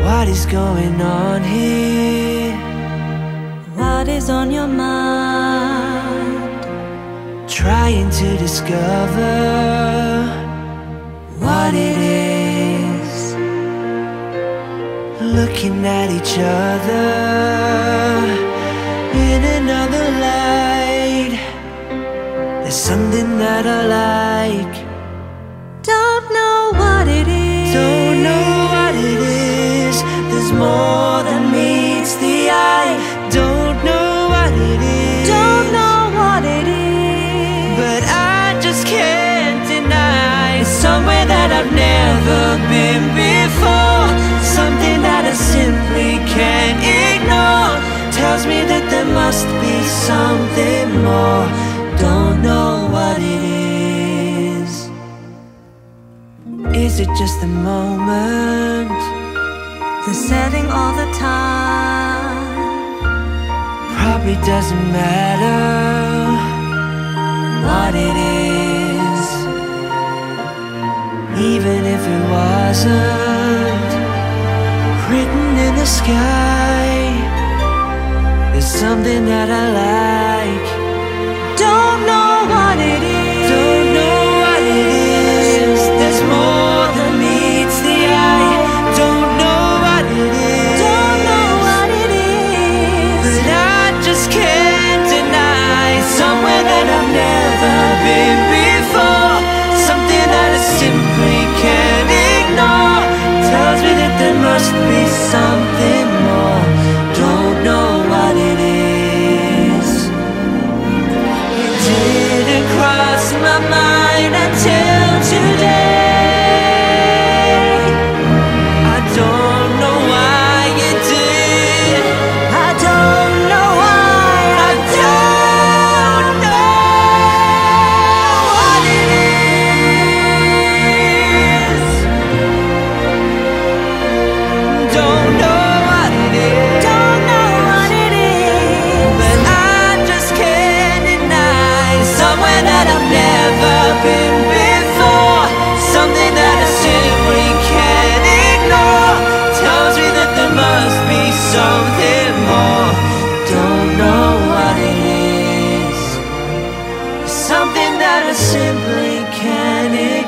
What is going on here? What is on your mind? Trying to discover what it is. Looking at each other in another light. There's something that I like. Don't know what it is. Don't know what it is. There's more than meets the eye. Don't know what it is. Don't know what it is. But I just can't deny it's somewhere that I've never been before. Something that I simply can't ignore. Tells me that there must be something more. Don't know what it is. Is it just a moment? The setting all the time. Probably doesn't matter what it is. Even if it wasn't written in the sky, there's something that I like. Don't know what it is. Don't know what it is. There's more than meets the eye. Don't know what it is. Don't know what it is. But I just can't deny somewhere that I've never been before. Something that I simply can't ignore. Tells me that there must be something more. Don't know what it is. It didn't cross my mind until today. I don't know why it did. I don't know why. I don't know what it is. Don't know what it is. Don't know what it is. But I just can't deny somewhere that I've never been before. Something that I simply can't ignore. Tells me that there must be something more. Don't know what it is. Something that I simply can't ignore.